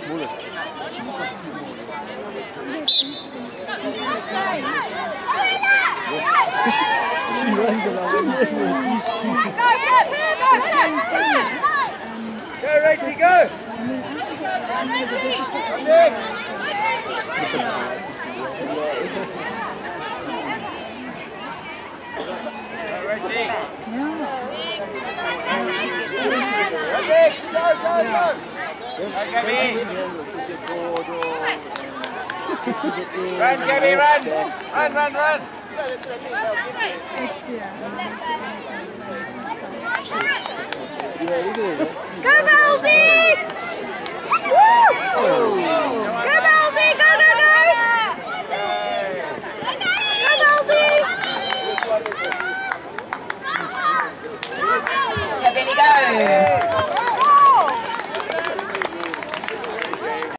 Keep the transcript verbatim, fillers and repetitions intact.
smaller. She runs around. Go, Rachie, go! Rachie! Go, go, go! Okay, run, Gabby, run! Run, run, run! Go, Belzy!